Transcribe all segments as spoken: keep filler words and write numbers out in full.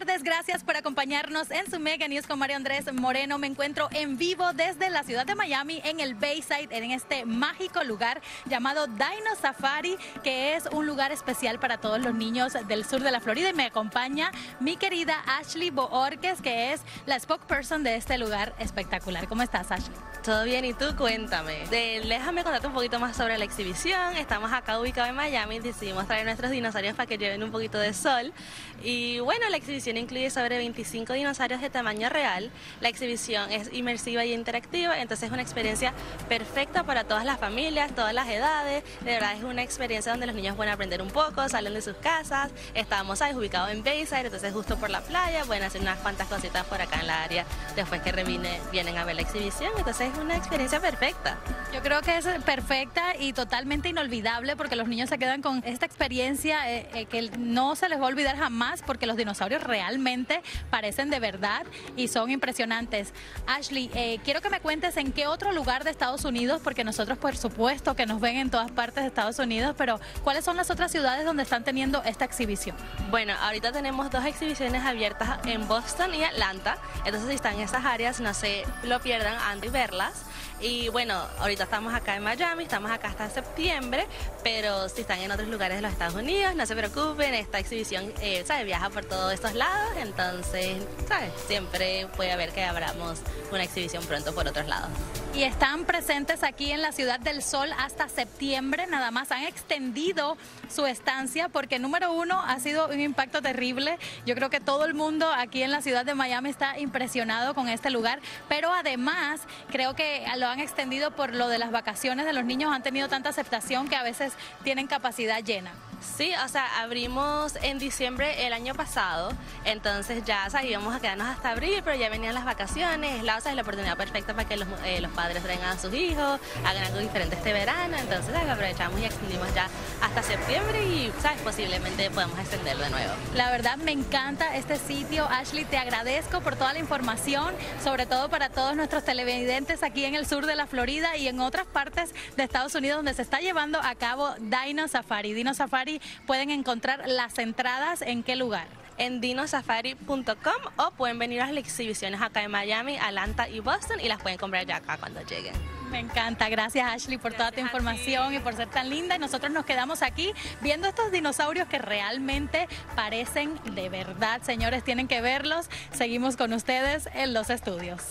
tardes, gracias por acompañarnos en su Mega News con Mario Andrés Moreno. Me encuentro en vivo desde la ciudad de Miami, en el Bayside, en este mágico lugar llamado Dino Safari, que es un lugar especial para todos los niños del sur de la Florida. Y me acompaña mi querida Ashley Boorques, que es la spokesperson de este lugar espectacular. ¿Cómo estás, Ashley? Todo bien, ¿y tú? Cuéntame. De, déjame contarte un poquito más sobre la exhibición. Estamos acá ubicados en Miami, decidimos traer nuestros dinosaurios para que lleven un poquito de sol. Y bueno, la exhibición incluye sobre veinticinco dinosaurios de tamaño real. La exhibición es inmersiva y interactiva, entonces es una experiencia perfecta para todas las familias, todas las edades. De verdad es una experiencia donde los niños pueden aprender un poco, salen de sus casas. Estamos ¿sabes? ubicados en Bayside, entonces justo por la playa, pueden hacer unas cuantas cositas por acá en la área después que revine, vienen a ver la exhibición. Entonces es una experiencia perfecta. Yo creo que es perfecta y totalmente inolvidable, porque los niños se quedan con esta experiencia eh, eh, que no se les va a olvidar jamás, porque los dinosaurios realmente parecen de verdad y son impresionantes. Ashley, eh, quiero que me cuentes en qué otro lugar de Estados Unidos, porque nosotros por supuesto que nos ven en todas partes de Estados Unidos, pero ¿cuáles son las otras ciudades donde están teniendo esta exhibición? Bueno, ahorita tenemos dos exhibiciones abiertas en Boston y Atlanta, entonces si están en esas áreas no se lo pierdan antes de verlas. Y bueno, ahorita estamos acá en Miami, estamos acá hasta septiembre, pero si están en otros lugares de los Estados Unidos, no se preocupen, esta exhibición eh, ¿sabe? viaja por todos estos lados, entonces ¿sabe? siempre puede haber que abramos una exhibición pronto por otros lados. Y están presentes aquí en la Ciudad del Sol hasta septiembre, nada más. Han extendido su estancia porque, número uno, ha sido un impacto terrible. Yo creo que todo el mundo aquí en la ciudad de Miami está impresionado con este lugar, pero además creo que lo han extendido por lo de las vacaciones de los niños. Han tenido tanta aceptación que a veces tienen capacidad llena. Sí, o sea, abrimos en diciembre el año pasado, entonces ya o sea, íbamos a quedarnos hasta abril, pero ya venían las vacaciones, la, o sea, es la oportunidad perfecta para que los, eh, los padres traigan a sus hijos, hagan algo diferente este verano, entonces ¿sabes? aprovechamos y extendimos ya hasta septiembre y ¿sabes? posiblemente podamos extenderlo de nuevo. La verdad me encanta este sitio, Ashley, te agradezco por toda la información, sobre todo para todos nuestros televidentes aquí en el sur de la Florida y en otras partes de Estados Unidos donde se está llevando a cabo Dino Safari. Dino Safari, pueden encontrar las entradas ¿en qué lugar? En dino safari punto com, o pueden venir a las exhibiciones acá en Miami, Atlanta y Boston y las pueden comprar ya acá cuando lleguen. Me encanta, gracias Ashley por gracias toda tu información y por ser tan linda, y nosotros nos quedamos aquí viendo estos dinosaurios que realmente parecen de verdad. Señores, tienen que verlos. Seguimos con ustedes en los estudios.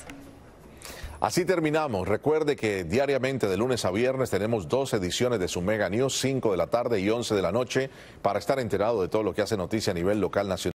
Así terminamos. Recuerde que diariamente de lunes a viernes tenemos dos ediciones de su Mega News, cinco de la tarde y once de la noche, para estar enterado de todo lo que hace noticia a nivel local, nacional.